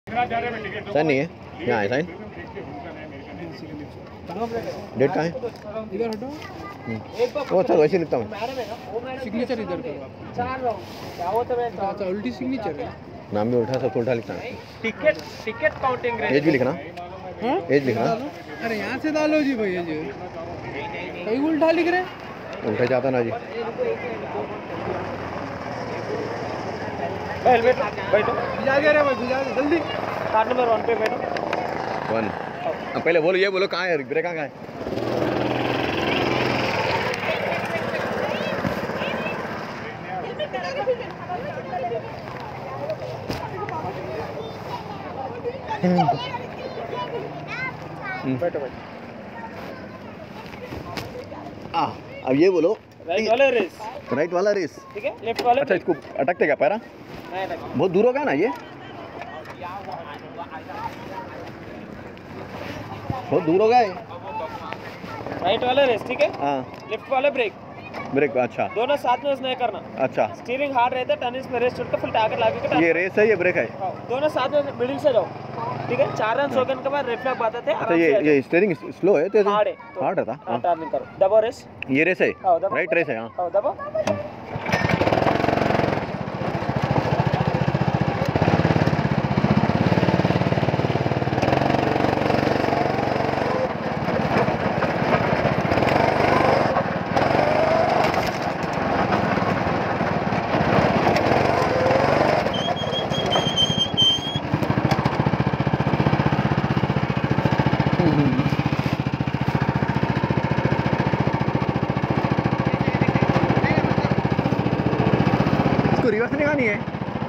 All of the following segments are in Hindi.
साइन नहीं है, यहाँ है साइन। डेट कहाँ है? इधर हटो। वो अच्छा वैसे लिखता हूँ। सिग्नेचर इधर करो आप। अच्छा उल्टी सिग्नेचर है। नाम भी उल्टा, सब उल्टा लिखना है। टिकट काउंटिंग एज भी लिखना, हाँ एज लिखना। अरे यहाँ से डालो जी भैया जी, कहीं उल्टा लिख रहे। उल्टा जाता ना जी। हेलमेट बैठो, भिजा दे रहे भाई, भिजा दे जल्दी। कार नंबर 1 पे बैठो। 1 पहले बोलो, ये बोलो कहाँ है ब्रेक, कहाँ है? बैठो बैठो। अब ये बोलो राइट वाला रेस, राइट वाला रेस। ठीक है। लेफ्ट वाला अच्छा इसको अटकते क्या पैरा? नहीं लगा। बहुत दूर होगा ना ये, बहुत दूर होगा ये। राइट वाला रेस, ठीक है। हाँ लेफ्ट वाला ब्रेक, ब्रेक। अच्छा दोनों साथ में नहीं करना। अच्छा, स्टीयरिंग हार्ड रहता है, टर्निंग में रेस छोड़कर फिर टारगेट लाके के ये रेस है, ये ब्रेक है। दोनों साथ में मिडिल से जाओ, ठीक है। 4 रन हो गए के बाद रेड फ्लैग बताते हैं। अच्छा ये स्टीयरिंग स्लो है तो हार्ड है, हार्ड है था। टर्निंग करो, दबाओ रेस। ये रेस है, दबाओ राइट रेस है। हाँ दबाओ। इसको रिवर्स निकालनी है।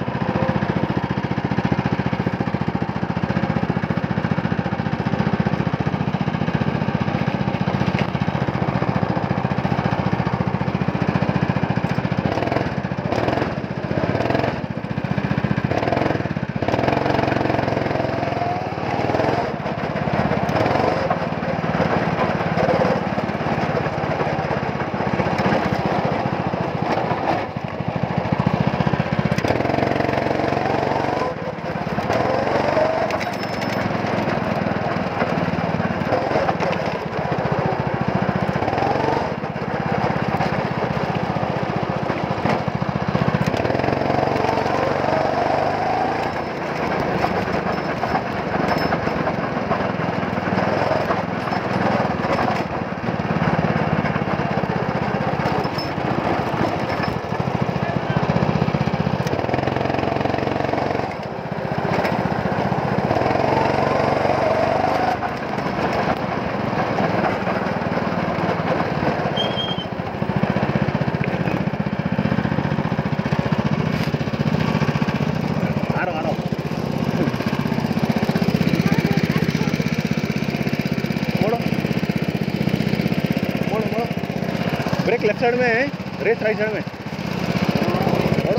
ब्रेक लेफ्ट साइड में है, रेस राइट साइड में। मोड़ो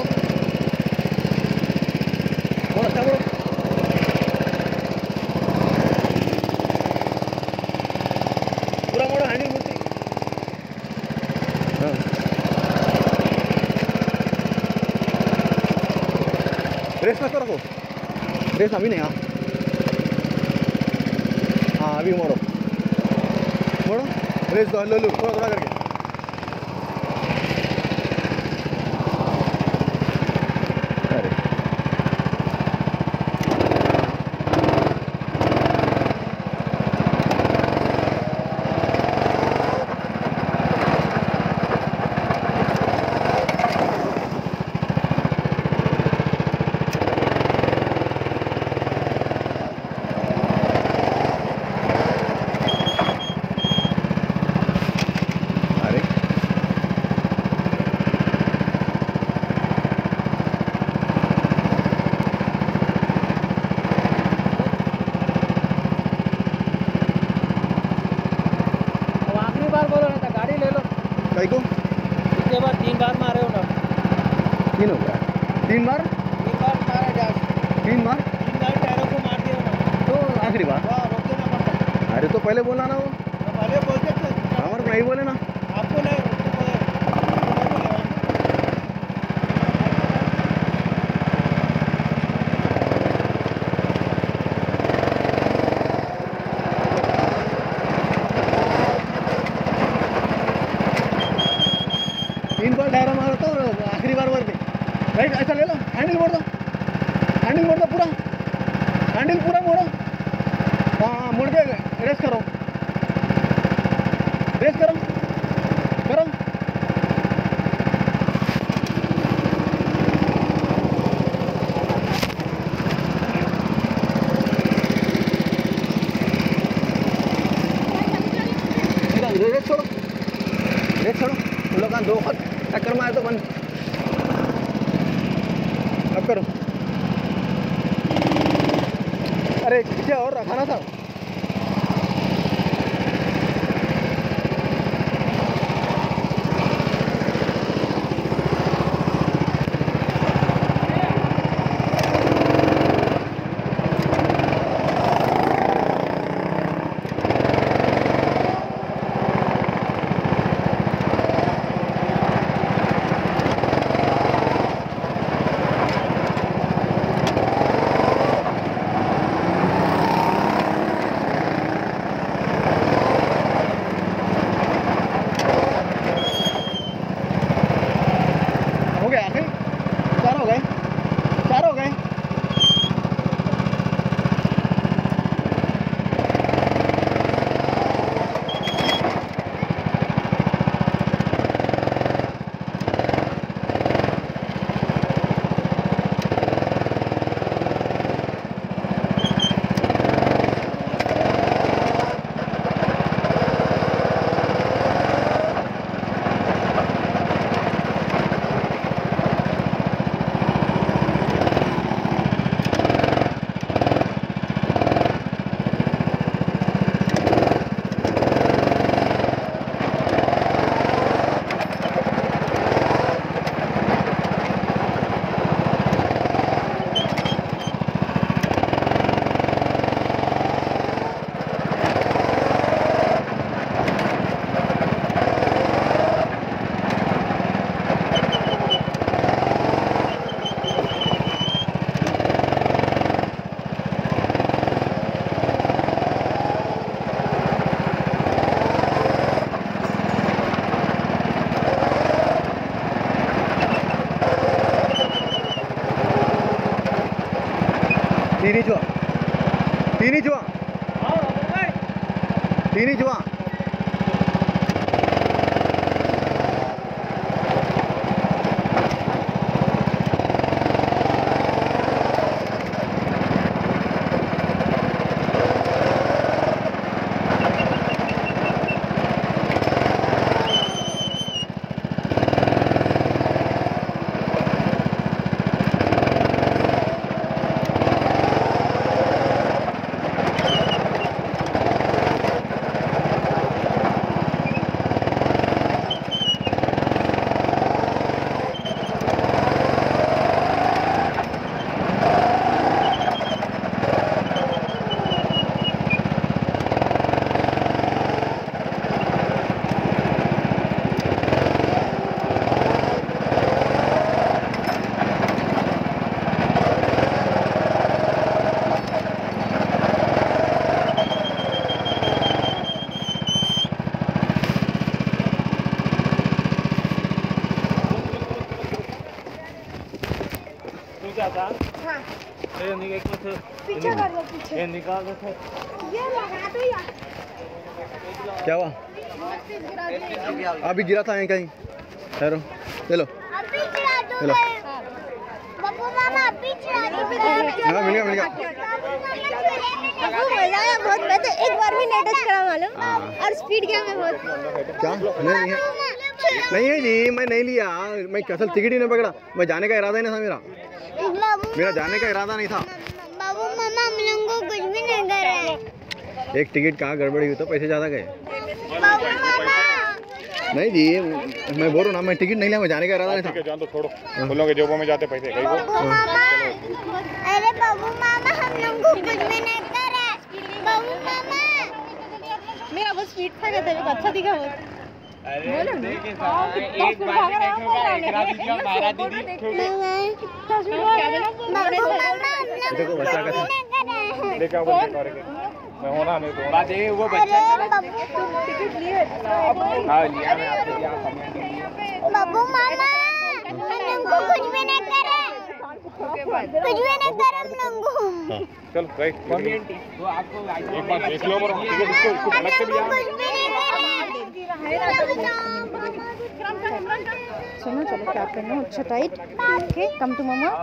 मोड़ो, अच्छा मोड़ो। पूरा मोड़ो, हैंडल मुड़ती। हाँ रेस में तो रखो, रेस अभी नहीं। हाँ हाँ अभी मोड़ो मोड़ो, रेस दो, लो लो थोड़ा थोड़ा करके। कई को इसके बाद 3 बार मारे हो ना। 3 हो गया, 3 बार 3 बार मारा जा, 3 बार 3 बार टायरों को मार दिया ना। तो आखिरी बार। वाह, रोक देना पड़ता। अरे तो पहले बोला ना, वो पहले बोलते थे, हमारे को नहीं बोले ना। आपको नहीं लो टक्कर मार तो बंद। अब करो। अरे पीछे और रखाना था। हो गया आखिर 4 हो गए 4 हो गए। तीन ही जुआ पीछे कर लो पीछे। ये निकाल दो। ये लगा दो यार। क्या हुआ? अभी गिरा था यहीं कहीं। ठहरो ले लो अभी गिरा दो। चलो। बब्बू मामा अभी गिरा दो। हाँ मिल गया बब्बू मजा आया बहुत। मैं तो एक बार भी नहीं टच करा मालूम। और स्पीड क्या है बहुत। क्या नहीं है जी। मैं नहीं लिया। मैं असल टिकट ही नहीं पकड़ा। मैं जाने का इरादा ही नहीं था मेरा जाने का इरादा नहीं था। बाबू मामा हम लोगों को कुछ भी नहीं कर रहे। एक टिकट कहाँ गड़बड़ी हुई तो पैसे ज़्यादा गए। बाबू मामा नहीं जी मैं बोल रहा हूँ ना मैं टिकट नहीं लिया। मैं जाने का इरादा नहीं था। जान तो छोड़ो उन लोगों के जेबों में जाते पैसे कहीं बाबू मामा। अरे बाबू मामा हम लोगों को कुछ भी नहीं कर रहे। बाबू मामा मेरा बहुत स्पीड था। कहते हैं अच्छा दिखा वो। बोलो ना एक बार देखोगा एक रात दिया मारा दीदी कितना स्पीड बाबू मामा देखो बच्चा का देखा वो मैं होना मेरे को बात ये वो बच्चा टिकट लिए। हां लिया मैं आपको दिया कमेंट। बाबू मामा हम लोगों को कुछ भी नहीं कर रहे। कुछ भी नहीं कर हम लोगों को। चल राइट कमेंट तो आपको एक बार देख लो और टिकट इसको अलग से भी सुनो चलो क्या करना अच्छा टाइट। ओके कम टू मामा।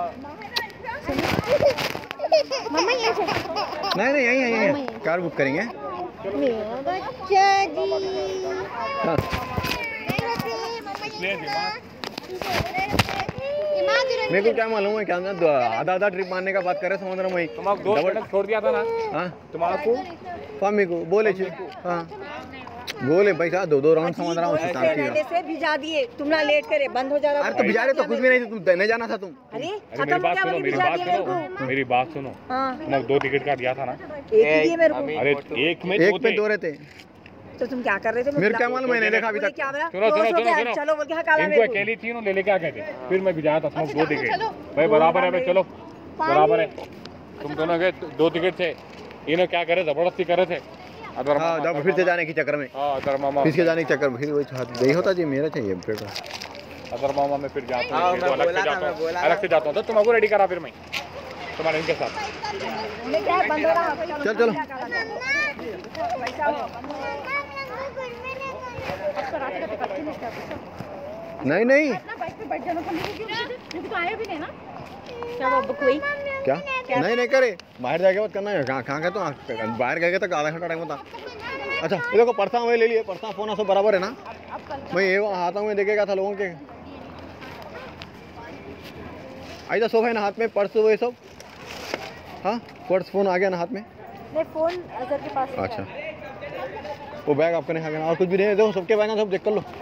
मामा ये नहीं यहीं कार बुक करेंगे। मेरा बच्चा जी। हाँ। मामा मेरे को क्या मालूम है क्या आधा आधा ट्रिप मारने का बात करे समुद्र में तुम्हारा दो मिनट छोड़ दिया था ना। हाँ तुम्हारा को फामी को बोले छे हाँ बोले भाई साहब दो राउंड समुद्र पहले से भिजा दिए, तुम ना लेट करे, बंद हो जा रहा। अरे तो भिजा रहे तो कुछ भी नहीं थी, तुम नहीं जाना था तुम। अरे मेरी बात सुनो, मेरी बात सुनो। तुम्हारा 2 टिकट का दिया था ना। एक ही दिए मेरे को। अरे एक में दो रहते। तो तुम क्या कर रहे थे? मेरे क्या मालूम, मैंने देखा अभी तक। सुनो चलो बोल के हाँ काला इनको अकेली थी ना, ले लेके आ गए थे। फिर मैं भिजाया था तुम 2 टिकट। भाई बराबर है भाई, चलो बराबर है। तुम दोनों के 2 टिकट थे, इन्होंने क्या करे, जबरदस्ती करे थे। हाँ जब फिर से जाने के चक्कर में, अदर मामा फिर से जाने के चक्कर में फिर वही नहीं होता जी, मेरा चाहिए पेपर। अदर मामा में फिर जाता हूँ, अलग से जाता हूँ। तो तुमको रेडी करा फिर मैं तुम्हारे इनके साथ। चल चलो नहीं नहीं क्या नहीं नहीं करे, बाहर जाके बात करना है। कहाँ तो बाहर गए तो आधा घंटा टाइम होता। अच्छा ये देखो परसा वही ले लिए, परसा फोन सब बराबर है ना। मैं ये आता हूँ, देखेगा था लोगों के आई सब है ना हाथ में, पर्स वो सब। हाँ पर्स फोन आ गया ना हाथ में। नहीं फोन अजहर के पास। अच्छा वो बैग आपका नहीं खाना और कुछ भी नहीं, देखो सबके बैग सब चेक कर लो।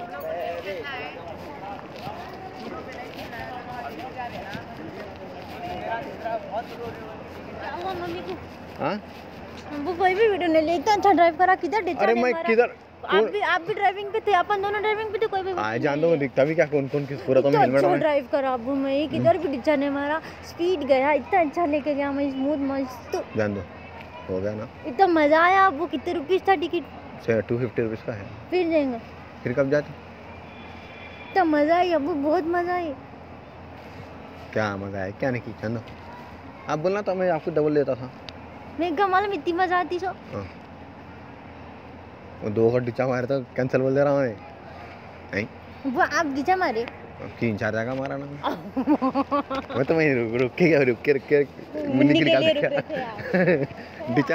हाँ वो कोई भी वीडियो नहीं ले, इतना अच्छा ड्राइव करा, किधर डिचा। अरे मैं किधर, आप भी ड्राइविंग पे थे, अपन दोनों ड्राइविंग पे थे, कोई भी जान दो दिखता भी क्या कौन कौन किस पूरा तो हेलमेट में ड्राइव करा अबू, मैं किधर भी डिचा नहीं मारा, स्पीड गया, इतना अच्छा लेके गया मैं, स्मूथ मस्त। जान दो हो गया ना, इतना मजा आया। अबू कितने रुपीस था टिकट? 250 रुपीज़ का है। फिर जाएंगे, फिर कब जाते? इतना मजा आई अबू, बहुत मजा आई। क्या मजा है, क्या नहीं की चंदो, आप बोलना तो मैं आपको डबल देता था। मैं क्या मालूम इतनी मजा आती सो। वो 2 का डिचा मारा था, कैंसिल बोल दे रहा हूँ मैं। नहीं वो आप डिचा मारे? 3-4 जगह मारा ना मैं तो वहीं रुक के मुन्नी के निकाल डिचा।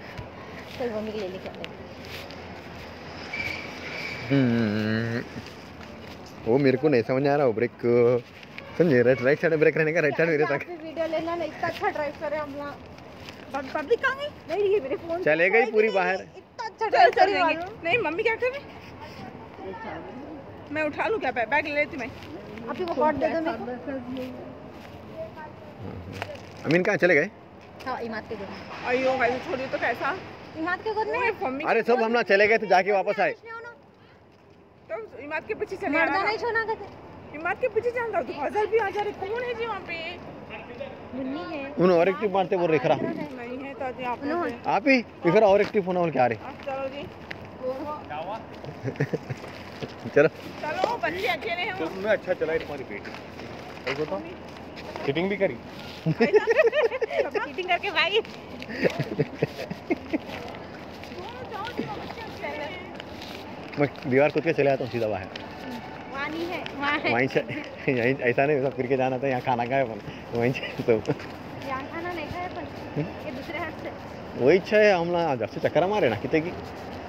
वो मेरे को नहीं समझ आ रहा, ब्रेक समझे, राइट साइड में ब्रेक रहने का, राइट साइड मेरे तक वीडियो लेना नहीं, इतना अच्छा ड्राइव करे हम लोग। पब्लिक कहाँ गई? नहीं रही मेरे फोन चले गई पूरी बाहर। इतना अच्छा ड्राइव कर रही है। नहीं मम्मी क्या कर रही? मैं उठा लूं क्या? बैग ले लेती मैं। आपको को कार्ड दे दो मेरे को। अमीन कहाँ चले गए? हां इमाद के घर। अयो भाई छोड़िए तो कैसा? इमाद के घर में। अरे सब हम ना चले गए थे, जाके वापस आए। तो इमाद के पीछे चले मर्दाना ही छोना कहते। इमाद के पीछे चल रहा, तो हजर भी आ जा रहे, कौन है जी वहाँ पे? मुन्नी है। उन्होंने और एक टिप मारते बोल रहे खरा नहीं है तो जी आप ही इधर और एक टिप होना बोल के आ रहे। चलो जी चलो चलो, बच्चे अकेले हैं। तुमने अच्छा चलाई तुम्हारी बेटी, देखो तो सीटिंग भी करी। सीटिंग करके भाई मैं दीवार कूद के चले आता हूँ सीधा बाहर। वानी है वहाँ है। वहीं से यहीं ऐसा नहीं, सब फिर के जाना था, यहाँ खाना खाए अपन वहीं से तो यहाँ खाना नहीं खाया अपन, ये दूसरे हाथ से वही इच्छा है। हम ना जब से चक्कर मारे ना कितने की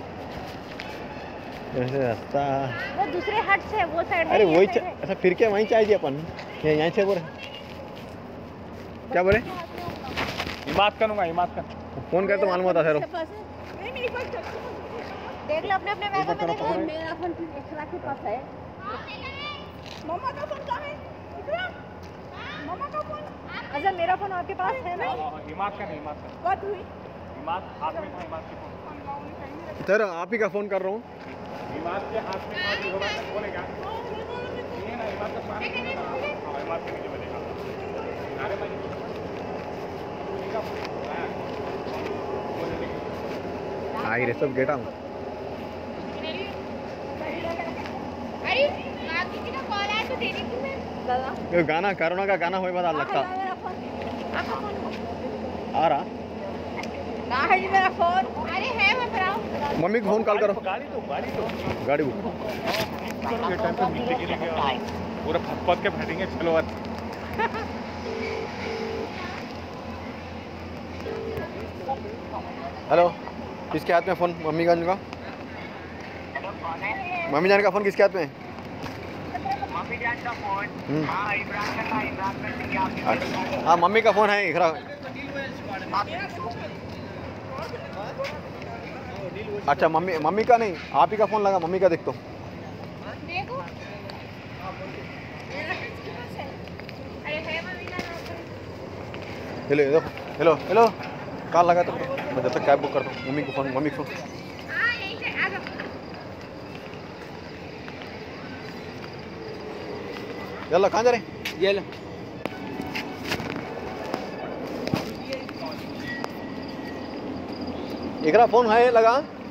ऐसे रास्ता, वो दूसरे हट से, वो साइड में। अरे वही ऐसा फिर के वहीं चाहिए अपन, यहीं से बोले क्या बोले, हिमात करूँगा, हिमात कर फोन कर तो मालूम होता सर। नहीं मेरी बात देख लो अपने अपने बैग में, देखो मेरा फोन एक्स्ट्रा के पास है। मम्मा का फोन कहाँ है? इकरा मम्मा का फोन। अच्छा मेरा फोन आपके पास है ना? हिमात कर, हिमात कर, बात हुई हिमात हाथ में था, हिमात के फोन, सर आप ही का फोन कर रहा हूँ। हिमात के हाथ में था, जो होगा बोलेगा नहीं है ना, हिमात का पानी है ना, हिमात के नीचे बजेगा। अरे भाई आई रे सब गेटा हूँ। अरे आपकी कितना कॉल आया तो देने की मैं दादा। ये गाना करोना का गाना होए बता लगता आ रहा। कहाँ है जी मेरा फोन? अरे है मैं बताओ। मम्मी को फोन कॉल करो। गाड़ी तो गाड़ी बुक के टाइम पे नीचे गिरेंगे, पूरा फट के फटेंगे। चलो आज हेलो, किसके हाथ में फ़ोन? मम्मी जान का? मम्मी जान का फ़ोन किसके हाथ में है? हाँ मम्मी का फोन है इकरा। अच्छा मम्मी का नहीं, आप ही का फोन लगा, मम्मी का देख तो। हेलो हेलो हेलो हेलो, कहाँ लगा तो मैं जब तक कैब बुक करता हूँ। मम्मी को फोन, मम्मी को फोन। चलो कहाँ जा रहे? ये लो। इकरा फोन है लगा।